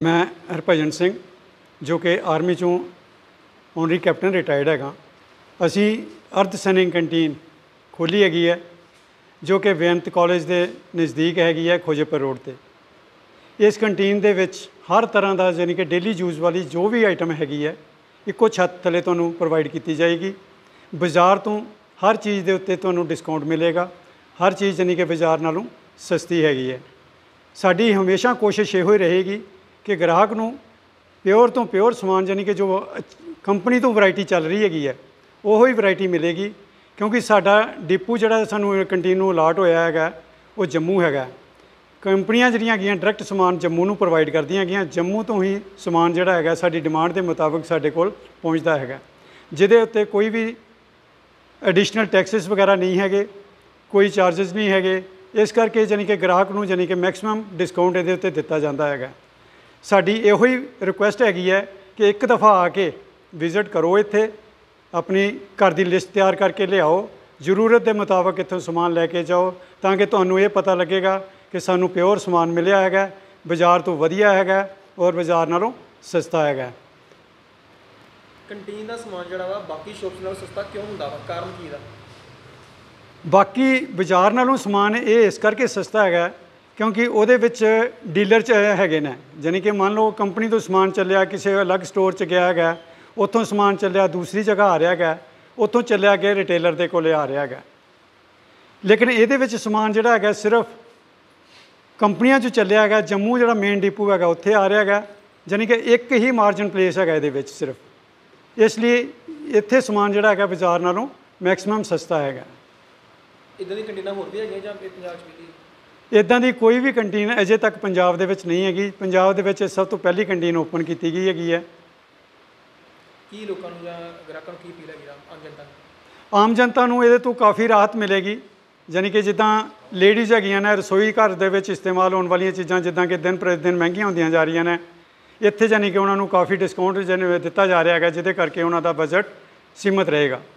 मैं हरभजन सिंह जो कि आर्मी चों ऑनरी कैप्टन रिटायर्ड हैगा। असी अर्ध सैनिक कैंटीन खोली हैगी है जो कि बेअंत कॉलेज के नज़दीक हैगी है खोजेपुर रोड पर। इस कैंटीन दे विच हर तरह का यानी कि डेली यूज़ वाली जो भी आइटम हैगी है इक्को छत थले तुहानूं प्रोवाइड की जाएगी। बाज़ार तो हर चीज़ के उत्ते तुहानूं डिस्काउंट मिलेगा। हर चीज़ यानी कि बाज़ार नालों सस्ती हैगी है। साडी हमेशा कोशिश इहो ही रहेगी कि ग्राहक नूं प्योर तो प्योर समान यानी कि जो कंपनी तो वैरायटी चल रही हैगी है उहो ही वैरायटी मिलेगी, क्योंकि साडा डिपू जिहड़ा सानूं कैंटीन नूं अलाट होया हैगा वो जम्मू हैगा। कंपनियां जिहड़ियां हैगियां डायरैक्ट समान जम्मू नूं प्रोवाइड करदियां हैगियां। जम्मू तो ही समान जिहड़ा हैगा साडी डिमांड के मुताबिक साडे कोल पहुंचदा हैगा, जिहदे उत्ते कोई भी एडिशनल टैक्सिस वगैरह नहीं हैगे, कोई चार्जिस नहीं हैगे। इस करके यानी कि ग्राहक नूं यानी कि मैक्सिमम डिस्काउंट इहदे उत्ते दित्ता जांदा हैगा। साडी इहो ही रिक्वेस्ट हैगी है कि एक दफ़ा आके विजिट करो, इत्थे अपनी घर की लिस्ट तैयार करके लियाओ, जरूरत के मुताबिक इत्थों समान लैके जाओ, ताकि तुहानूं ये पता लगेगा कि सानूं प्योर समान मिलिया हैगा, बाज़ार तो वधिया हैगा और बाज़ार नालों सस्ता हैगा। कंटीन का समान जिहड़ा वा बाकी शॉप्स नालों सस्ता क्यों हुंदा वा, कारण की दा? बाकी बाज़ार नालों समान ये इस करके सस्ता हैगा क्योंकि उहदे विच डीलर हैगे ने। यानी कि मान लो कंपनी तो समान चलिया किसी अलग स्टोर च गया है, उत्थों समान चलिया दूसरी जगह आ रहा है, उत्थों चलिया गया रिटेलर के कोले आ रहा है। लेकिन इहदे विच समान जिहड़ा है सिर्फ कंपनियां चों चलिया है, जम्मू जिहड़ा मेन डिपू है उत्थे आ रहा है। यानी कि एक ही मार्जिन प्लेस है इहदे विच सिर्फ, इसलिए इत्थे समान जिहड़ा है बाज़ार नालों मैक्सिमम सस्ता है। इदां दी कंटीनां होर भी हैगियां जां पंजाब च भी? इदां दी कोई भी कंटीन अजे तक पंजाब दे विच नहीं हैगी। पंजाब दे विच सब तो पहली कंटीन ओपन की गई हैगी है। की लोकां नूं जां ग्राहकां नूं की अपील हैगी आम जनता नूं? आम जनता नूं इहदे तो काफ़ी राहत मिलेगी। यानी कि जिद्दां लेडीज़ हैगियां ने रसोई घर दे विच इस्तेमाल होने वाली चीज़ां जिद्दां कि दिन प्रतिदिन महंगियां होंदियां जा रही ने, इत्थे यानी कि उन्हां नूं काफ़ी डिस्काउंट दिता जा रहा है, जिहदे करके उन्हां दा बजट सीमित रहेगा।